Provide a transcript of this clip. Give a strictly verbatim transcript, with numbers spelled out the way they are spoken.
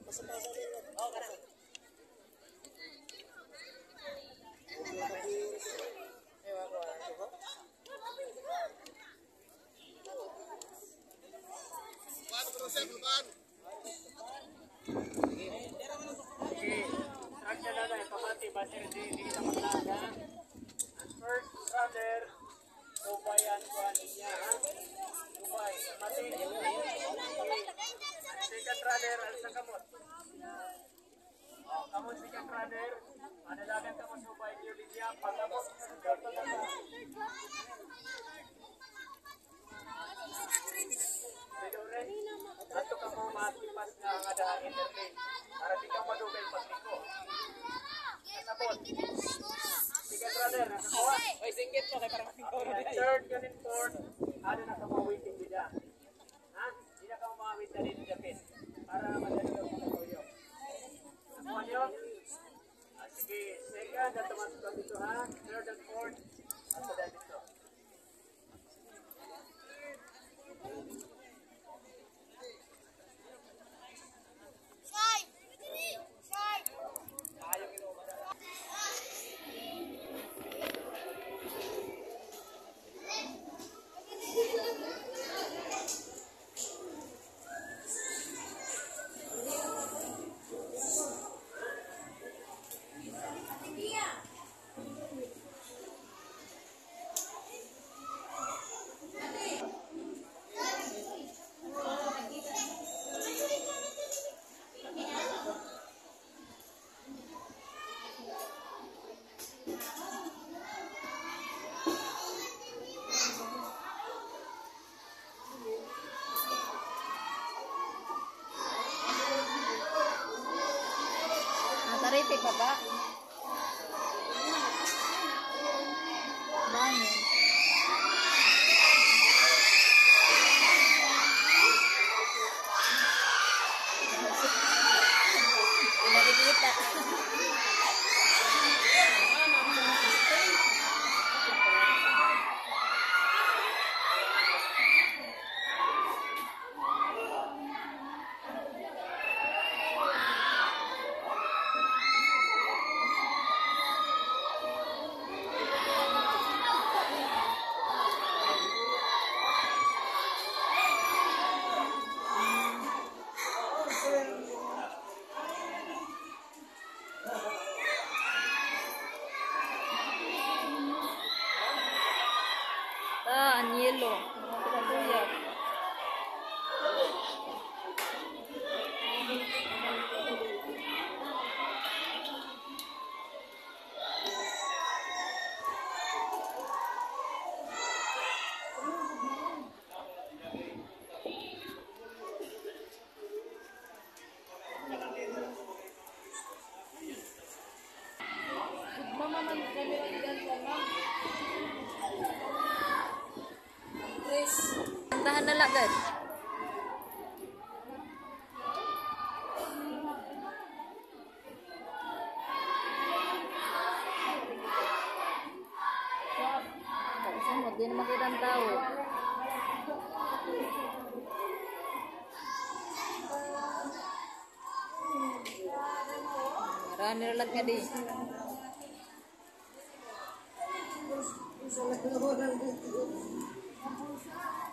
First runner, Dubayan ko ano niya, Dubay, mati. Second runner, alsa kamot. Kamot second runner, manalagan kamot Dubay, Yulidia, pagkamot. Pedore, ato ka mo matipas nga nga daan entertain, para di ka madugay pagliko. Kasabot. Second runner, nakakuha. Oy, singgit mo kay para makikoro Okay, niya. third and fourth, ano na kamawitin nila. Ha? Hindi na kamawit na rin Japin. Para madali ka mga kuyo. Nakuha nyo? Ah, sige, second, at tumasok ka dito ha. Third and fourth, at sa dahil dito. Taritik ba ba? Bangun. Udah kita. Ah, ang yellow. Pinatuya. Mama, man, kamera ilan ka, ma'am? Tahan na lang, guys. Kasi mo, di na makita ang tao. Runner lang nga di. Isa lang